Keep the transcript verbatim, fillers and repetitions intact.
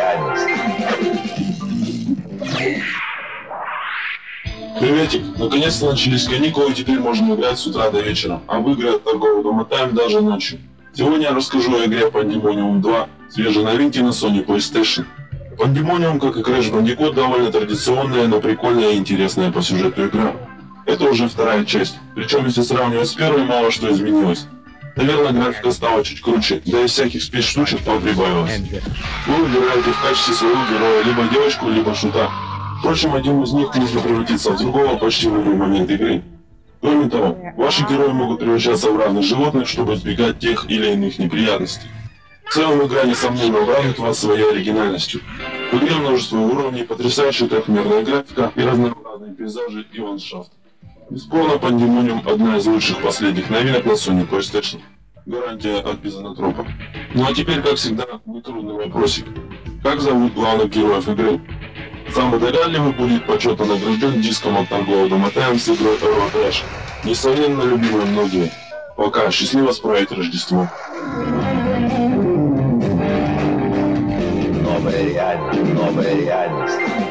реальность. Приветик, наконец-то начались каникулы, и теперь можно играть с утра до вечера, а в игры от торгового дома Time даже ночью. Сегодня я расскажу о игре Pandemonium два, свежей новинки на Sony PlayStation. Pandemonium, как и Crash Bandicoot, довольно традиционная, но прикольная и интересная по сюжету игра. Это уже вторая часть, причем если сравнивать с первой, мало что изменилось. Наверное, графика стала чуть круче, да и всяких спецштучек прибавилось. Вы выбираете в качестве своего героя либо девочку, либо шута. Впрочем, один из них может превратиться в другого почти в любой момент игры. Кроме того, ваши герои могут превращаться в разных животных, чтобы избегать тех или иных неприятностей. В целом, игра, несомненно, радует вас своей оригинальностью. В игре множество уровней, потрясающая трехмерная графика и разнообразные пейзажи и ландшафт. Бесспорно, Pandemonium одна из лучших последних новинок на Sony PlayStation. Гарантия от Безанатропа. Ну а теперь, как всегда, нетрудный вопросик. Как зовут главных героев игры? Самый догадливый будет почетно награжден диском от торгового дома Time с игрой Euro Crash. Несомненно, любимые многие. Пока, счастливо справить Рождество. Новая реальность, новая реальность.